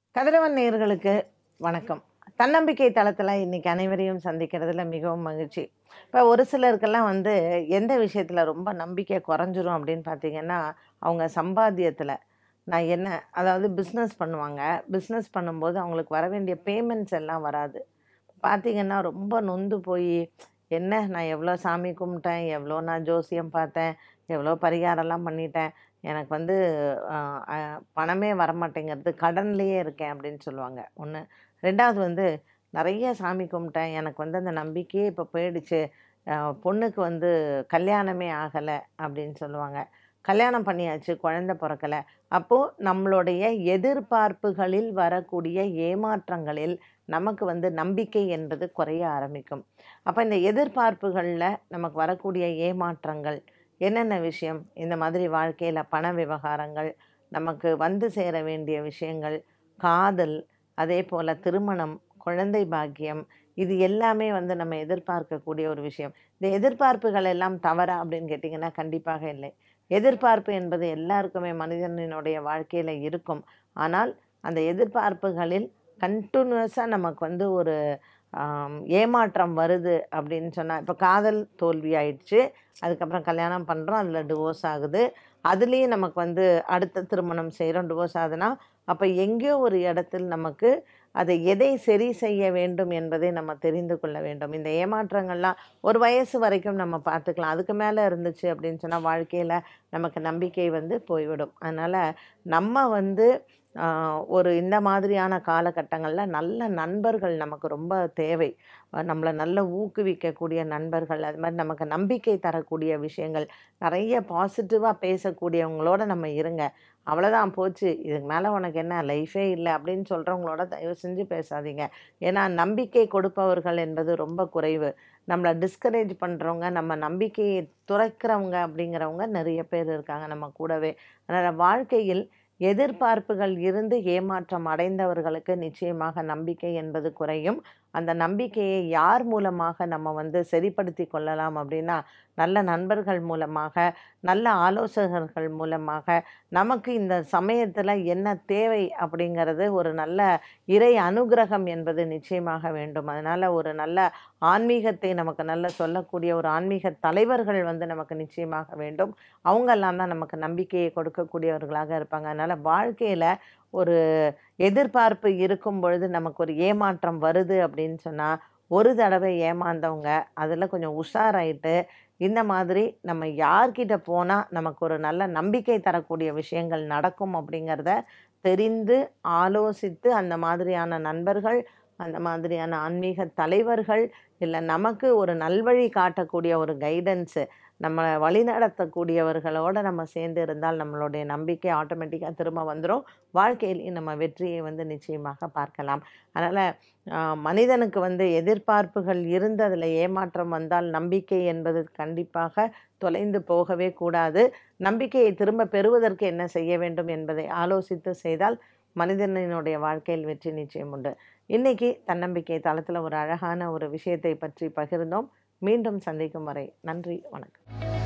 கதிரவன் நேயர்களுக்கு வணக்கம். தன்னம்பிக்கை தளத்துல இன்னைக்கு அனைவரையும் சந்திக்கிறதுல மிகவும் மகிழ்ச்சி. இப்ப ஒரு சிலருக்கெல்லாம் எந்த விஷயத்துல ரொம்ப நம்பிக்கை குறைஞ்சிரும் அப்படின்னு பார்த்தீங்கன்னா, அவங்க சம்பாத்தியத்துல. நான் என்ன அதாவது பிசினஸ் பண்ணுவாங்க. பிசினஸ் பண்ணும்போது அவங்களுக்கு வர வேண்டிய பேமெண்ட்ஸ் எல்லாம் வராது. பார்த்தீங்கன்னா, ரொம்ப நொந்து போயி, என்ன நான் எவ்வளோ சாமி கும்பிட்டேன், எவ்வளோ நான் ஜோசியம் பார்த்தேன், எவ்வளோ பரிகாரம்லாம் பண்ணிட்டேன். எனக்கு அ அ பணமே வரமாட்டேங்கிறது, கடன்லேயே இருக்கேன் அப்படின்னு சொல்லுவாங்க. 1. 2வது நெறைய சாமி கும்பிட்டேன். எனக்கு அந்த நம்பிக்கையே இப்போ போயிடுச்சு. அ பொண்ணுக்கு கல்யாணமே ஆகல அப்படின்னு சொல்லுவாங்க. கல்யாணம் பண்ணியாச்சு, குழந்தை பொறக்கல. அப்போ நம்மளுடைய எதிர்பார்ப்புகளில் வரக்கூடிய ஏமாற்றங்களில் நமக்கு நம்பிக்கை என்பது குறைய ஆரம்பிக்கும். அப்ப இந்த எதிர்பார்ப்புகள்ல நமக்கு வரக்கூடிய ஏமாற்றங்கள், என்னென்ன விஷயம்? இந்த மாதிரி வாழ்க்கையில பண விவகாரங்கள், நமக்கு வந்து சேர வேண்டிய விஷயங்கள், காதல், அதேபோல திருமணம், குழந்தை பாக்கியம், இது எல்லாமே நம்ம எதிர்பார்க்கக்கூடிய ஒரு விஷயம். இந்த எதிர்பார்ப்புகள் எல்லாம் தவறா அப்படின்னு கேட்டீங்கன்னா, கண்டிப்பாக இல்லை. எதிர்பார்ப்பு என்பது எல்லாருக்குமே மனிதனினுடைய வாழ்க்கையில இருக்கும். ஆனால், அந்த எதிர்பார்ப்புகளில் கன்டினியூஸா நமக்கு ஒரு ஏமாற்றம் வருது அப்படின்னு சொன்னா, இப்ப காதல் தோல்வி ஆயிடுச்சு. அதுக்கப்புறம் கல்யாணம் பண்றோம். அதுல டிவோர்ஸ் ஆகுது. அதுலயும் நமக்கு அடுத்த திருமணம் செய்றோம். டிவோர்ஸ் ஆகுதுன்னா, அப்ப எங்கேயோ ஒரு இடத்தில் நமக்கு அதை எதை சரி செய்ய வேண்டும் என்பதை நம்ம தெரிந்து கொள்ள வேண்டும். இந்த ஏமாற்றங்கள்லாம் ஒரு வயசு வரைக்கும் நம்ம பார்த்துக்கலாம். அதுக்கு மேல இருந்துச்சு அப்படின்னு சொன்னா, வாழ்க்கையில நமக்கு நம்பிக்கை போய்விடும். அதனால நம்ம அ ஒரு இந்த மாதிரியான காலகட்டங்கள்ல நல்ல நண்பர்கள் நமக்கு ரொம்ப தேவை. நம்மள நல்ல ஊக்குவிக்கக்கூடிய நண்பர்கள், அது மாரி நமக்கு நம்பிக்கை தரக்கூடிய விஷயங்கள், நெறைய பாசிட்டிவா பேசக்கூடியவங்களோட நம்ம இருங்க. அவ்வளோதான் போச்சு. இதுக்கு மேல உனக்கு என்ன லைஃபே இல்ல அப்படின்னு சொல்றவங்களோட தயவு செஞ்சு பேசாதீங்க. ஏன்னா நம்பிக்கை கொடுப்பவர்கள் என்பது ரொம்ப குறைவு. நம்மள டிஸ்கரேஜ் பண்றவங்க, நம்ம நம்பிக்கையை துரைக்கிறவங்க அப்படிங்கிறவங்க நெறைய பேர் இருக்காங்க நம்ம கூடவே. அதனால வாழ்க்கையில் எதிர்பார்ப்புகள் இருந்து ஏமாற்றம் அடைந்தவர்களுக்கு நிச்சயமாக நம்பிக்கை என்பது குறையும். அந்த நம்பிக்கையை யார் மூலமாக நம்ம சரிப்படுத்திக் கொள்ளலாம் அப்படின்னா, நல்ல நண்பர்கள் மூலமாக, நல்ல ஆலோசகர்கள் மூலமாக, நமக்கு இந்த சமயத்துல என்ன தேவை அப்படிங்கிறது ஒரு நல்ல இறை அனுக்கிரகம் என்பது நிச்சயமாக வேண்டும். அதனால ஒரு நல்ல ஆன்மீகத்தை நமக்கு நல்ல சொல்லக்கூடிய ஒரு ஆன்மீக தலைவர்கள் நமக்கு நிச்சயமாக வேண்டும். அவங்கெல்லாம் தான் நமக்கு நம்பிக்கையை கொடுக்கக்கூடியவர்களாக இருப்பாங்க. அதனால வாழ்க்கையில ஒரு எதிர்பார்ப்பு இருக்கும் பொழுது நமக்கு ஒரு ஏமாற்றம் வருது அப்படின்னு சொன்னா, ஒரு தடவை ஏமாந்தவங்க அதில கொஞ்சம் உஷாராயிட்டு, இந்த மாதிரி நம்ம யார்கிட்ட போனா நமக்கு ஒரு நல்ல நம்பிக்கை தரக்கூடிய விஷயங்கள் நடக்கும் அப்படிங்கிறத தெரிந்து, ஆலோசித்து அந்த மாதிரியான நண்பர்கள், அந்த மாதிரியான ஆன்மீக தலைவர்கள், இல்ல நமக்கு ஒரு நல்வழி காட்டக்கூடிய ஒரு கைடன்ஸு, நம்மள வழிநடத்தக்கூடியவர்களோட நம்ம சேர்ந்து இருந்தால் நம்மளுடைய நம்பிக்கை ஆட்டோமேட்டிக்கா திரும்ப வந்துரும். வாழ்க்கையிலயும் நம்ம வெற்றியை நிச்சயமாக பார்க்கலாம். அதனால அ மனிதனுக்கு எதிர்பார்ப்புகள் இருந்து அதில ஏமாற்றம் வந்தால் நம்பிக்கை என்பது கண்டிப்பாக தொலைந்து போகவே கூடாது. நம்பிக்கையை திரும்ப பெறுவதற்கு என்ன செய்ய வேண்டும் என்பதை ஆலோசித்து செய்தால் மனிதனினுடைய வாழ்க்கையில் வெற்றி நிச்சயம் உண்டு. இன்னைக்கு தன்னம்பிக்கை தளத்தில ஒரு அழகான ஒரு விஷயத்தை பற்றி பகிர்ந்தோம். மீண்டும் சந்திக்கும் வரை நன்றி, வணக்கம்.